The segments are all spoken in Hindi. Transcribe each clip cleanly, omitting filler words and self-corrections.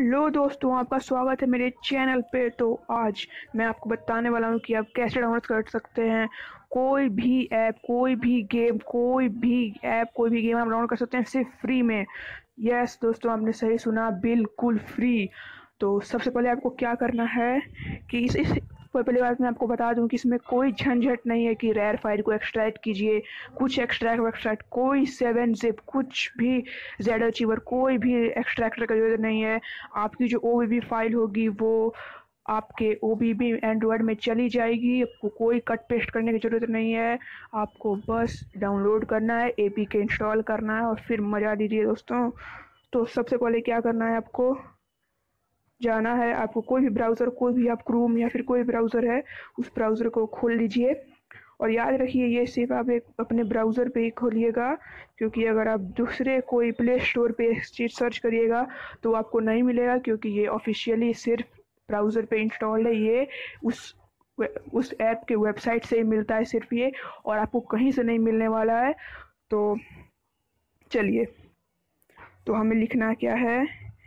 हेलो दोस्तों, आपका स्वागत है मेरे चैनल पे। तो आज मैं आपको बताने वाला हूँ कि आप कैसे डाउनलोड कर सकते हैं कोई भी ऐप, कोई भी गेम, कोई भी ऐप, कोई भी गेम आप डाउनलोड कर सकते हैं सिर्फ फ्री में। यस दोस्तों, आपने सही सुना, बिल्कुल फ्री। तो सबसे पहले आपको क्या करना है कि इस पहली बात मैं आपको बता दूं कि इसमें कोई झंझट नहीं है कि रेयर फाइल को एक्सट्रैक्ट कीजिए, कुछ एक्सट्रैक्ट कोई 7-zip कुछ भी जेड अचीवर कोई भी एक्सट्रैक्टर का जरूरत नहीं है। आपकी जो OBB फाइल होगी वो आपके OBB एंड्रॉयड में चली जाएगी। आपको कोई कट पेस्ट करने की ज़रूरत नहीं है, आपको बस डाउनलोड करना है, APK इंस्टॉल करना है और फिर मज़ा लीजिए दोस्तों। तो सबसे पहले क्या करना है, आपको जाना है, आपको कोई भी ब्राउज़र, कोई भी आप क्रोम या फिर कोई ब्राउज़र है उस ब्राउज़र को खोल लीजिए। और याद रखिए ये सिर्फ आप एक अपने ब्राउज़र पे ही खोलिएगा, क्योंकि अगर आप दूसरे कोई प्ले स्टोर पे चीज़ सर्च करिएगा तो आपको नहीं मिलेगा, क्योंकि ये ऑफिशियली सिर्फ ब्राउज़र पे इंस्टॉल्ड है। ये उस ऐप के वेबसाइट से ही मिलता है सिर्फ ये, और आपको कहीं से नहीं मिलने वाला है। तो चलिए, तो हमें लिखना क्या है,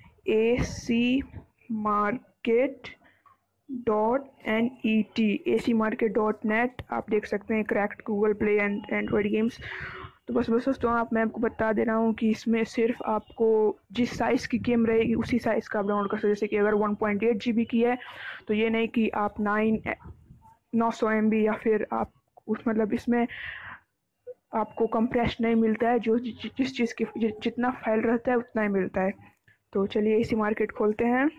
acmarket.net। आप देख सकते हैं cracked Google Play and Android games. तो बस दोस्तों, मैं आपको बता दे रहा हूँ कि इसमें सिर्फ आपको जिस साइज़ की गेम रहेगी उसी साइज़ का आप डाउनलोड कर सकते हैं। जैसे कि अगर 1.8 GB की है तो ये नहीं कि आप 900 MB या फिर आप उस मतलब इसमें आपको कंप्रेस नहीं मिलता है, जो जिस चीज़ की जितना फाइल रहता है उतना ही मिलता है। तो चलिए AC मार्केट खोलते हैं।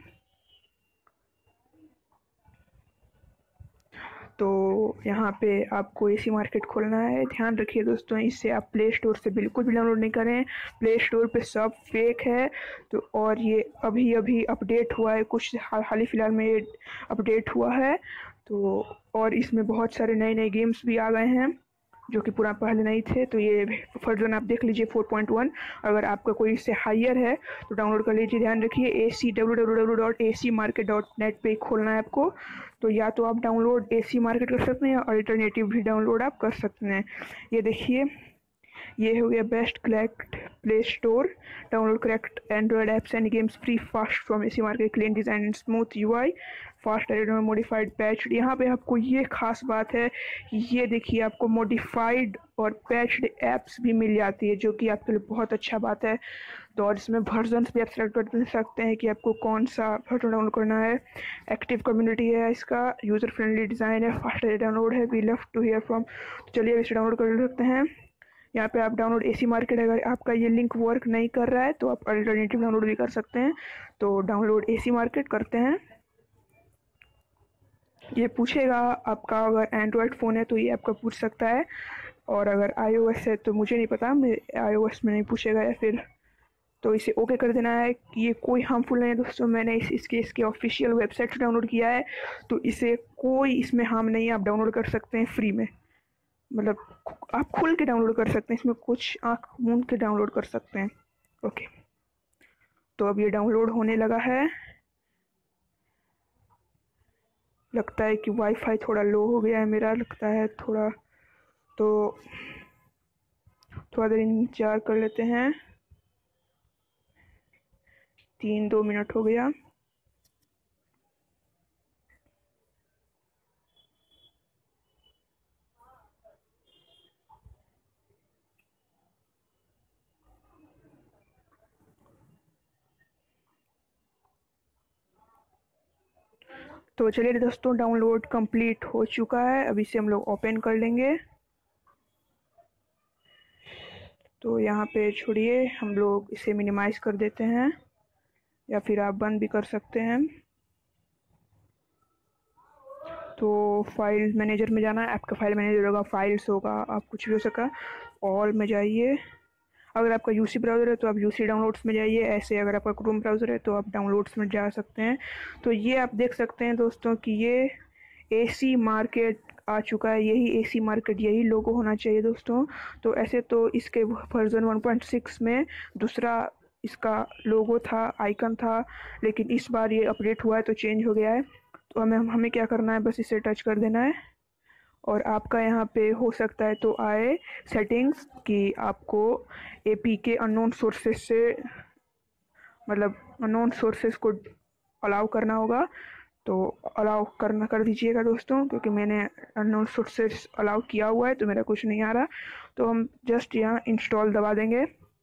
तो यहाँ पे आपको AC मार्केट खोलना है। ध्यान रखिए दोस्तों, इससे आप प्ले स्टोर से बिल्कुल भी डाउनलोड नहीं करें, प्ले स्टोर पे सब फेक है। तो और ये अभी अभी अपडेट हुआ है, कुछ हाल ही फिलहाल में ये अपडेट हुआ है। तो और इसमें बहुत सारे नए नए गेम्स भी आ गए हैं जो कि पूरा पहले नहीं थे। तो ये वर्जन आप देख लीजिए 4.1। अगर आपका कोई इससे हायर है तो डाउनलोड कर लीजिए। ध्यान रखिए www.acmarket.net पे खोलना है आपको। तो या तो आप डाउनलोड AC मार्केट कर सकते हैं या अल्टरनेटिव भी डाउनलोड आप कर सकते हैं। ये देखिए, ये हो गया best collect Play Store, download correct Android apps and games free fast from AC market, clean design and smooth UI, fast edit में मॉडिफाइड पैच। यहाँ पे आपको ये खास बात है, ये देखिए आपको मॉडिफाइड और पैच्ड एप्स भी मिल जाती है, जो कि आपके लिए बहुत अच्छा बात है। तो और इसमें वर्जन भी आप सेलेक्ट कर सकते हैं कि आपको कौन सा वर्जन डाउनलोड करना है। एक्टिव कम्युनिटी है इसका, यूज़र फ्रेंडली डिज़ाइन है, फास्ट डाउनलोड है, we love to hear from. तो चलिए इसे डाउनलोड कर सकते हैं। यहाँ पे आप डाउनलोड AC मार्केट, अगर आपका ये लिंक वर्क नहीं कर रहा है तो आप अल्टरनेटिव डाउनलोड भी कर सकते हैं। तो डाउनलोड AC मार्केट करते हैं। ये पूछेगा आपका, अगर एंड्रॉयड फ़ोन है तो ये आपका पूछ सकता है, और अगर iOS है तो मुझे नहीं पता, मैं iOS में नहीं पूछेगा या फिर। तो इसे ओके कर देना है कि ये कोई हार्मफुल नहीं है दोस्तों। मैंने इसके ऑफिशियल वेबसाइट से डाउनलोड किया है, तो इसे कोई इसमें हार्म नहीं है। आप डाउनलोड कर सकते हैं फ्री में, मतलब आप खुल के डाउनलोड कर सकते हैं, इसमें कुछ आँख मूंद के डाउनलोड कर सकते हैं। ओके, तो अब ये डाउनलोड होने लगा है। लगता है कि वाईफाई थोड़ा लो हो गया है मेरा, लगता है थोड़ा, तो थोड़ा देर इंतजार कर लेते हैं। 3-2 मिनट हो गया। तो चलिए दोस्तों, डाउनलोड कंप्लीट हो चुका है। अभी इसे हम लोग ओपन कर लेंगे। तो यहाँ पे छोड़िए, हम लोग इसे मिनिमाइज कर देते हैं, या फिर आप बंद भी कर सकते हैं। तो फाइल मैनेजर में जाना है, आपका फाइल मैनेजर होगा, फाइल्स होगा, आप कुछ भी हो सका, ऑल में जाइए। अगर आपका UC ब्राउज़र है तो आप UC डाउनलोड्स में जाइए, ऐसे अगर आपका क्रोम ब्राउज़र है तो आप डाउनलोड्स में जा सकते हैं। तो ये आप देख सकते हैं दोस्तों कि ये AC मार्केट आ चुका है। यही AC मार्केट, यही लोगो होना चाहिए दोस्तों। तो ऐसे तो इसके वर्जन 1.6 में दूसरा इसका लोगो था, आइकन था, लेकिन इस बार ये अपडेट हुआ है तो चेंज हो गया है। तो हमें क्या करना है, बस इसे टच कर देना है, और आपका यहाँ पे हो सकता है तो आए सेटिंग्स कि आपको APK अननोन सोर्सेस से मतलब अननोन सोर्सेज को अलाउ करना होगा, तो अलाउ करना कर दीजिएगा दोस्तों, क्योंकि मैंने अननोन सोर्सेज अलाउ किया हुआ है तो मेरा कुछ नहीं आ रहा। तो हम जस्ट यहाँ इंस्टॉल दबा देंगे।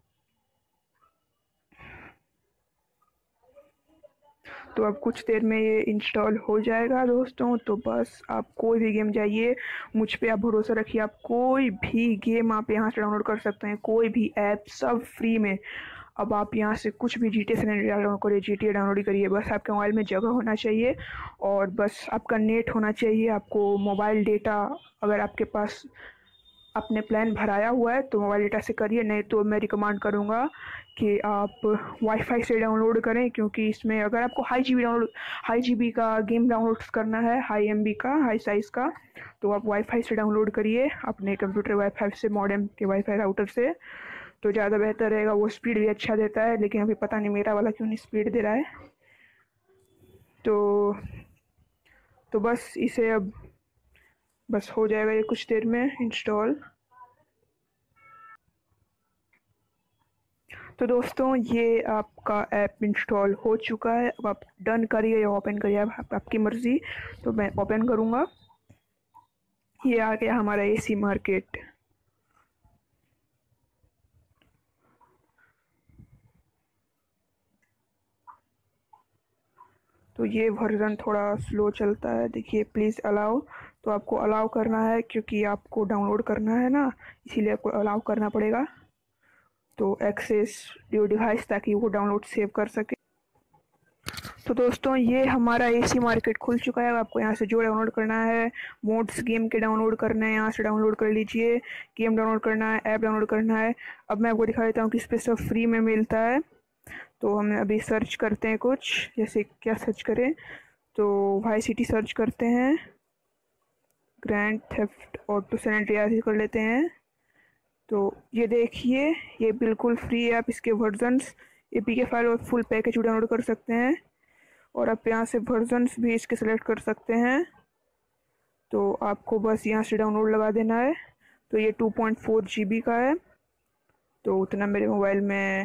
तो अब कुछ देर में ये इंस्टॉल हो जाएगा दोस्तों। तो बस आप कोई भी गेम जाइए, मुझ पे आप भरोसा रखिए, आप कोई भी गेम आप यहाँ से डाउनलोड कर सकते हैं, कोई भी ऐप, सब फ्री में। अब आप यहाँ से कुछ भी GTA सैन एंड्रियास डाउनलोड करिए, GTA डाउनलोड ही करिए। बस आपके मोबाइल में जगह होना चाहिए और बस आपका नेट होना चाहिए, आपको मोबाइल डेटा, अगर आपके पास आपने प्लान भराया हुआ है तो मोबाइल डेटा से करिए, नहीं तो मैं रिकमेंड करूँगा कि आप वाईफाई से डाउनलोड करें, क्योंकि इसमें अगर आपको हाई जीबी का गेम डाउनलोड करना है, हाई एमबी का, हाई साइज़ का, तो आप वाईफाई से डाउनलोड करिए अपने कंप्यूटर वाईफाई से, मॉडेम के वाईफाई राउटर से, तो ज़्यादा बेहतर रहेगा। वो स्पीड भी अच्छा देता है, लेकिन अभी पता नहीं मेरा वाला क्यों नहीं स्पीड दे रहा है। तो बस इसे अब बस हो जाएगा ये कुछ देर में इंस्टॉल। तो दोस्तों ये आपका ऐप इंस्टॉल हो चुका है। अब आप डन करिए या ओपन करिए, आपकी मर्ज़ी। तो मैं ओपन करूँगा। ये आ गया हमारा AC मार्केट। तो ये वर्जन थोड़ा स्लो चलता है, देखिए, प्लीज़ अलाउ। तो आपको अलाउ करना है क्योंकि आपको डाउनलोड करना है ना, इसीलिए आपको अलाउ करना पड़ेगा। तो एक्सेस योर डिवाइस, ताकि वो डाउनलोड सेव कर सके। तो दोस्तों ये हमारा AC मार्केट खुल चुका है। आपको यहाँ से जो डाउनलोड करना है, मोड्स गेम के डाउनलोड करना है, यहाँ से डाउनलोड कर लीजिए। गेम डाउनलोड करना है, ऐप डाउनलोड करना है। अब मैं आपको दिखा देता हूँ कि इस पर सब फ्री में मिलता है। तो हम अभी सर्च करते हैं कुछ, जैसे क्या सर्च करें, तो वाई सिटी सर्च करते हैं, Grand Theft Auto San Andreas कर लेते हैं। तो ये देखिए, ये बिल्कुल फ्री है। आप इसके वर्जन्स, APK फाइल और फुल पैकेज डाउनलोड कर सकते हैं, और आप यहाँ से वर्जन्स भी इसके सेलेक्ट कर सकते हैं। तो आपको बस यहाँ से डाउनलोड लगा देना है। तो ये 2.4 GB का है, तो उतना मेरे मोबाइल में।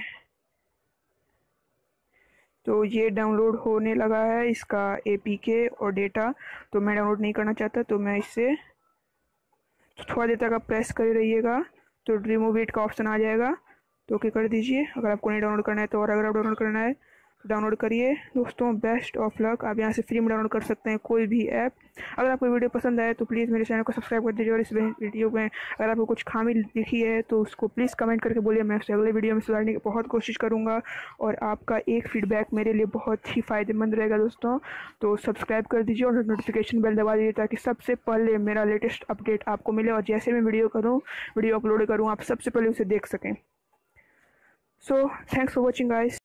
तो ये डाउनलोड होने लगा है इसका APK और डेटा। तो मैं डाउनलोड नहीं करना चाहता, तो मैं इससे थोड़ा देर तक आप प्रेस कर रहिएगा, तो रिमूव इट का ऑप्शन आ जाएगा। तो ओके कर दीजिए अगर आपको नहीं डाउनलोड करना है तो। और अगर आप डाउनलोड करना है तो डाउनलोड करिए दोस्तों। Best of luck. आप यहाँ से फ्री में डाउनलोड कर सकते हैं कोई भी ऐप। अगर आपको वीडियो पसंद आए तो प्लीज़ मेरे चैनल को सब्सक्राइब कर दीजिए, और इस वीडियो में अगर आपको कुछ खामी दिखी है तो उसको प्लीज़ कमेंट करके बोलिए। मैं उससे अगले वीडियो में सुधारने की बहुत कोशिश करूँगा, और आपका एक फीडबैक मेरे लिए बहुत ही फ़ायदेमंद रहेगा दोस्तों। तो सब्सक्राइब कर दीजिए और नोटिफिकेशन बेल दबा दीजिए, ताकि सबसे पहले मेरा लेटेस्ट अपडेट आपको मिले, और जैसे मैं वीडियो अपलोड करूँ आप सबसे पहले उसे देख सकें। So thanks for watching guys.